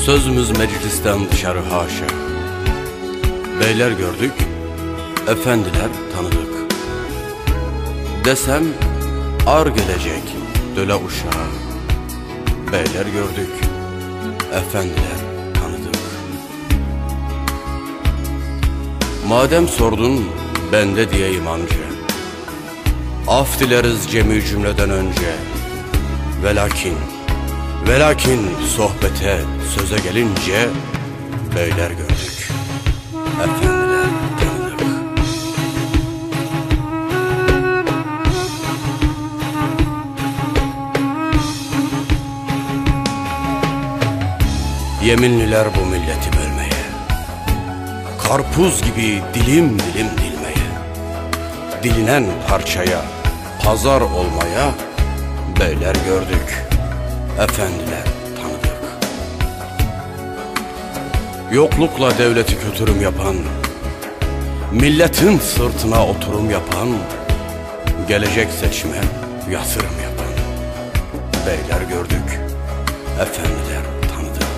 Sözümüz meclisten dışarı haşa. Beyler gördük, efendiler tanıdık. Desem ar gelecek döle uşağa. Beyler gördük, efendiler tanıdık. Madem sordun ben de diyeyim anca. Af dileriz cemi cümleden önce. Velakin sohbete söze gelince beyler gördük, efendiler tanıdık. Yeminliler bu milleti bölmeye, karpuz gibi dilim dilim dilmeye, dilinen parçaya pazar olmaya beyler gördük, efendiler tanıdık. Yoklukla devleti kötürüm yapan, milletin sırtına oturum yapan, gelecek seçime yatırım yapan beyler gördük, efendiler tanıdık.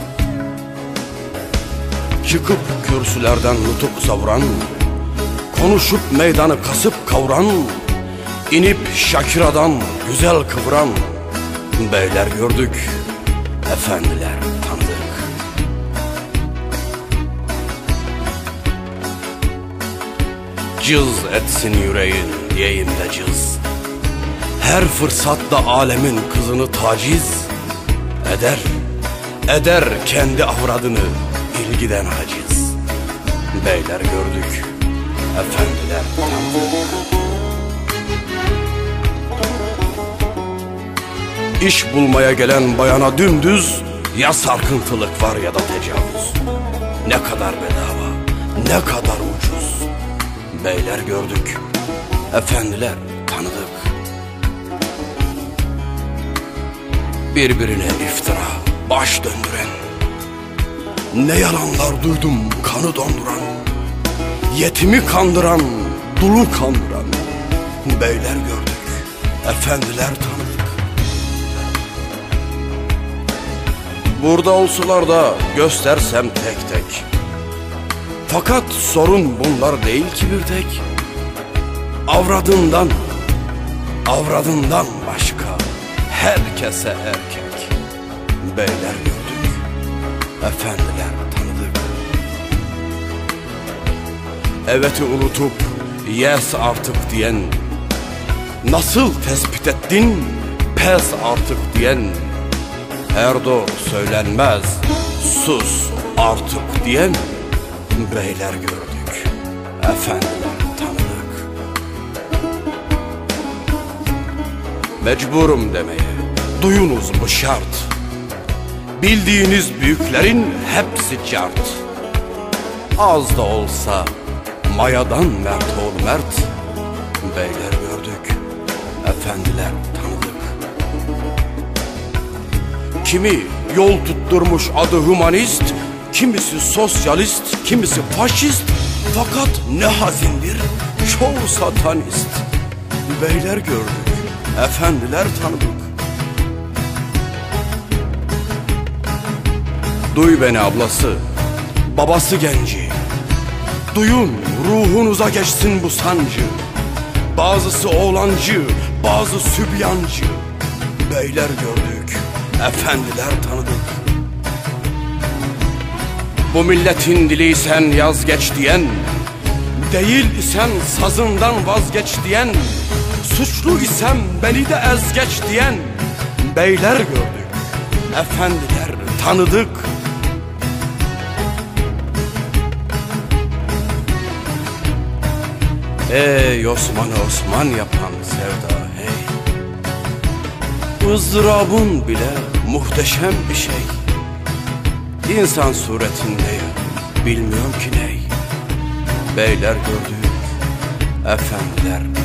Çıkıp kürsülerden nutuk savuran, konuşup meydanı kasıp kavuran, inip Şakira'dan güzel kıvıran beyler gördük, efendiler tanıdık. Cız etsin yüreğin diyeyim de cız. Her fırsatta alemin kızını taciz eder kendi avradını ilgiden haciz. Beyler gördük, efendiler tanıdık. İş bulmaya gelen bayana dümdüz, ya sarkıntılık var ya da tecavüz. Ne kadar bedava, ne kadar ucuz. Beyler gördük, efendiler tanıdık. Birbirine iftira, baş döndüren, ne yalanlar duydum kanı donduran, yetimi kandıran, dulu kandıran beyler gördük, efendiler tanıdık. Burada olsalar da göstersem tek tek. Fakat sorun bunlar değil ki bir tek. Avradından başka herkese erkek. Beyler gördük, efendiler tanıdık. Evet'i unutup yes artık diyen, nasıl tespit ettin pes artık diyen, Erdo söylenmez sus artık diyen beyler gördük, efendiler tanıdık. Mecburum demeye, duyunuz bu şart. Bildiğiniz büyüklerin hepsi cart. Az da olsa mayadan mert ol mert. Beyler gördük, efendiler tanıdık. Kimi yol tutturmuş adı humanist, kimisi sosyalist, kimisi faşist. Fakat ne hazindir çoğu satanist. Beyler gördük, efendiler tanıdık. Duy beni ablası, babası genci. Duyun ruhunuza geçsin bu sancı. Bazısı oğlancı, bazı sübyancı. Beyler gördük, efendiler tanıdık. Bu milletin diliysen yaz geç diyen, değil isen sazından vazgeç diyen, suçlu isem beni de ez geç diyen beyler gördük, efendiler tanıdık. Ey Osman'ı Osman yapan sevda hey, ızdırabın bile muhteşem bir şey. İnsan suretinde ya, bilmiyorum ki ney. Beyler gördük, efendiler